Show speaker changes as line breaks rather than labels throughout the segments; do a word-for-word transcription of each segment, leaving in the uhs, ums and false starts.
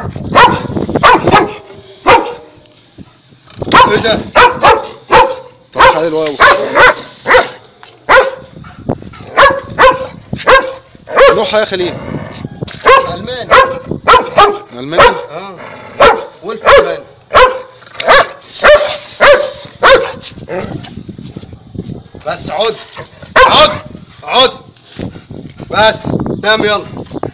ايه ده؟
طب حلو قوي. نوعها يا خليل؟
الماني.
الماني؟
اه ولف الماني. بس عد عد عد بس نام يلا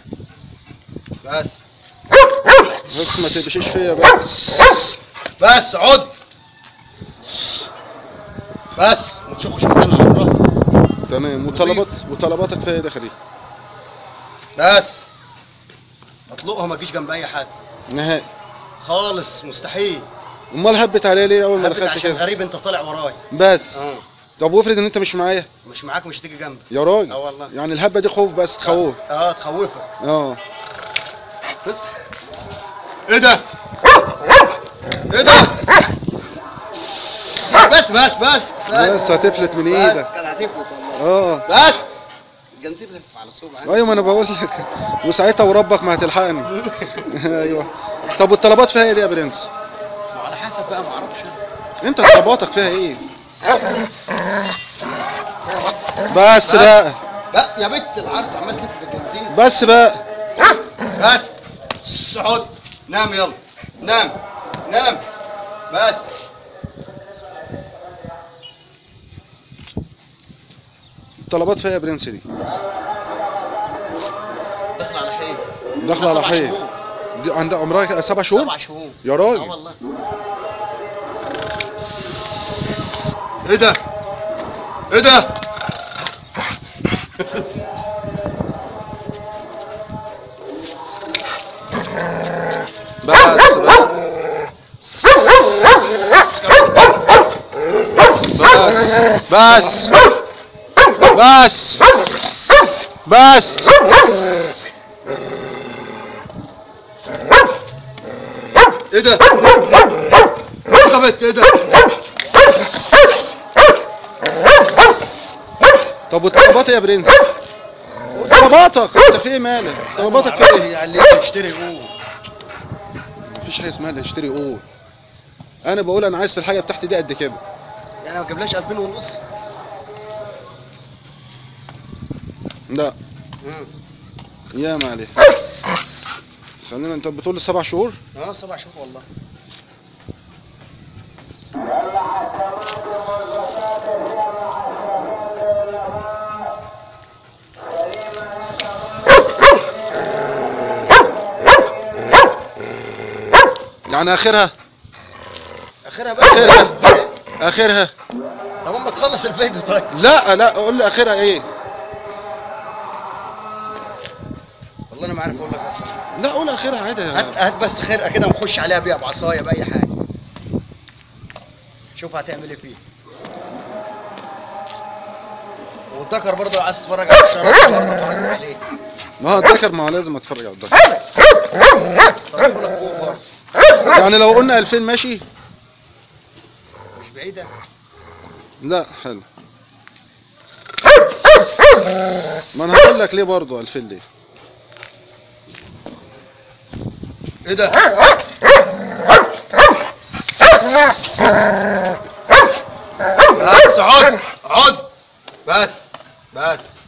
بس
بس ما تقفشيش فيا بقى.
بس عد بس ما تشخش مكان عمرها.
تمام. وطلبات وطلباتك فيا ايه يا خليل؟
بس اطلقها ما تجيش جنب اي حد
نهائي
خالص، مستحيل.
امال هبت عليا ليه اول ما
هبت
دخلت
عشان
كده؟
غريب انت طالع ورايا.
بس
اه
طب وافرض ان انت مش معايا؟
مش معاك مش هتيجي جنبك
يا راجل.
اه والله.
يعني الهبه دي خوف بس تخوف.
اه تخوفك.
اه
بس ايه ده؟ ايه ده؟ بس بس بس
بس هتفلت من ايدك.
بس كان هتفلت والله.
اه
بس الجنزير لف على الصوب عندي.
ايوه ما انا بقول لك. وساعتها وربك ما هتلحقني. ايوه. طب والطلبات فيها ايه دي يا برنس؟
على حسب بقى ما اعرفش.
انت طلباتك فيها ايه؟ بس بقى
لا يا بنت العرس عمال تلف في الجنزير.
بس بقى
بس اقعد نام يلا نام نام بس.
الطلبات فيها يا برنس دي؟
داخل على حين.
داخله على حين. دي عندها عمرها سبع شهور؟
سبع شهور
يا راجل.
اه والله. ايه ده؟ ايه ده؟
بس بس بس بس بس
ايه ده؟ ايه بنت ايه ده؟
طب والطلبات يا برنس؟ طلباتك انت في ايه مالك؟ طلباتك في ايه؟
يعني تشتري قول.
مفيش حاجه اسمها اللي اشتري قول. انا بقول انا عايز في الحاجه بتاعتي دي قد كده.
يعني ما جابلاش ألفين ونص؟
لا
امم
يا معلش. خلينا انت بتقول لي سبع شهور؟
اه سبع شهور والله.
يعني اخرها؟
اخرها بقى
اخرها اخرها
طب اما تخلص الفيديو طيب.
لا لا قول لي اخرها ايه؟
والله انا ما عارف اقول لك اسمع.
لا قول اخرها عادي.
هات هات بس خرقه كده ونخش عليها بيها بعصايه باي حاجه. شوف هتعمل ايه فيه. والذكر برضه لو عايز تتفرج على الشرف برضه اتفرج عليه.
ما هو الذكر ما هو لازم اتفرج على الذكر.
طب لك فوق برضه.
يعني لو قلنا ألفين ماشي؟
مش بعيده.
لا حلو. ما انا هقول لك ليه برضه ألفين ليه؟
ايه ده؟ بس عد عد بس بس